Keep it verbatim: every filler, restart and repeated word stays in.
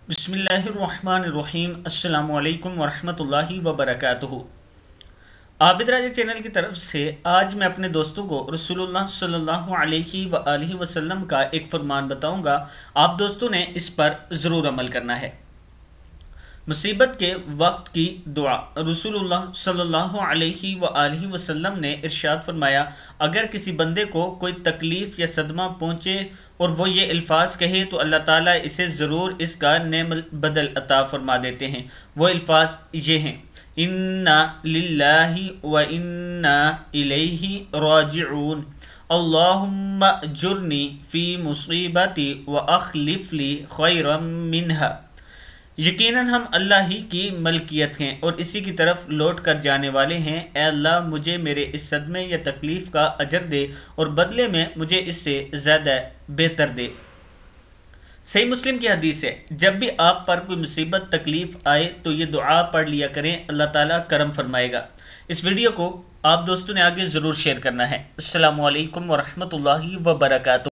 बिस्मिल्लाहिर्रहमानिर्रहीम अस्सलामु अलैकुम वरहमतुल्लाहि वबरकातुहू। आबिद राजा चैनल की तरफ से आज मैं अपने दोस्तों को रसूलुल्लाह सल्लल्लाहु अलैहि व आलिहि वसल्लम का एक फरमान बताऊंगा। आप दोस्तों ने इस पर ज़रूर अमल करना है। मुसीबत के वक्त की दुआ। रसूलुल्लाह सल्लल्लाहु अलैहि व आलिहि वसल्लम ने इरशाद फरमाया, अगर किसी बंदे को कोई तकलीफ़ या सदमा पहुँचे और वो ये अल्फाज कहे तो अल्लाह ताला इसे ज़रूर इसका नेम बदल अता फरमा देते हैं। वो अल्फाज ये हैं, इन्ना लिल्लाहि व इन्ना इलैहि राजिऊन, अल्लाहुम्मा जुरनी फ़ी मुसीबती व अखलिफ़ली खैरम मिन्हा। यकीनन हम अल्लाह ही की मलकियत हैं और इसी की तरफ लौट कर जाने वाले हैं। ए अल्लाह, मुझे मेरे इस सदमे या तकलीफ़ का अजर दे और बदले में मुझे इससे ज़्यादा बेहतर दे। सही मुस्लिम की हदीस है, जब भी आप पर कोई मुसीबत तकलीफ़ आए तो ये दुआ पढ़ लिया करें, अल्लाह ताला करम फरमाएगा। इस वीडियो को आप दोस्तों ने आगे ज़रूर शेयर करना है। अस्सलामु अलैकुम वरहमतुल्लाहि वबरकातुहू।